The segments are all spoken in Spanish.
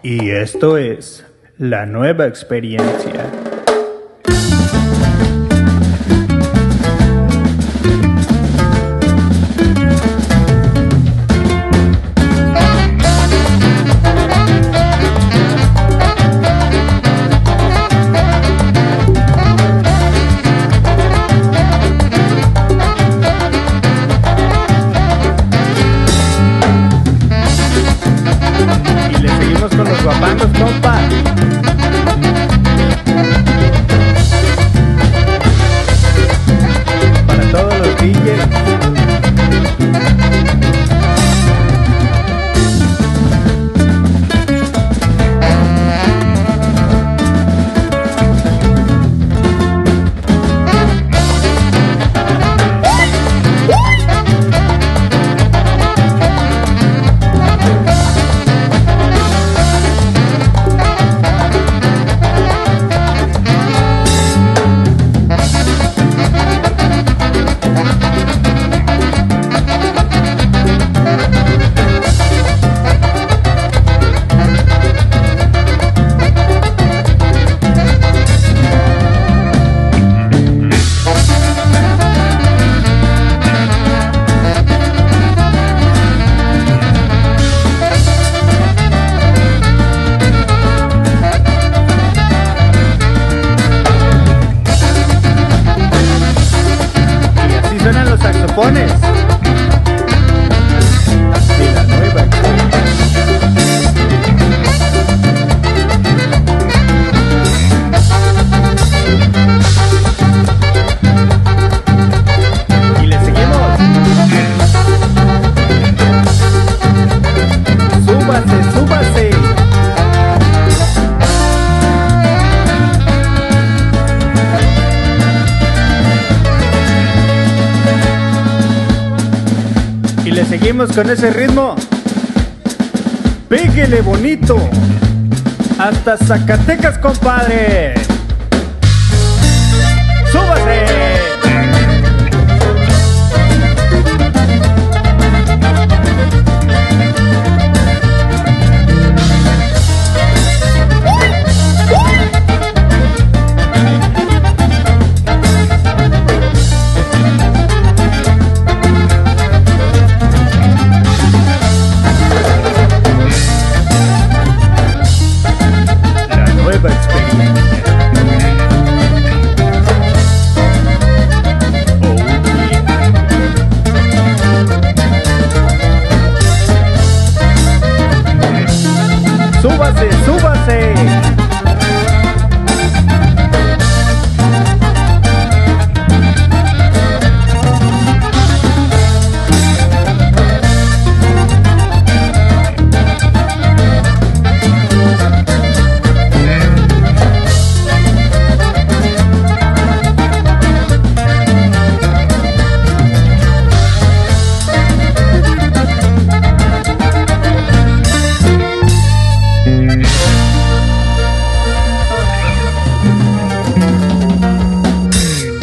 Y esto es la nueva experiencia. Con los guapangos, compa. Para todos los DJs. Suenan los saxofones de la nueva y le seguimos. Súbase, súbase. Y le seguimos con ese ritmo. Pégale bonito. Hasta Zacatecas, compadre. ¡Súbase! ¡Súbase, súbase!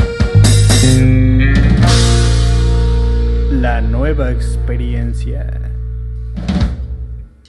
La nueva experiencia.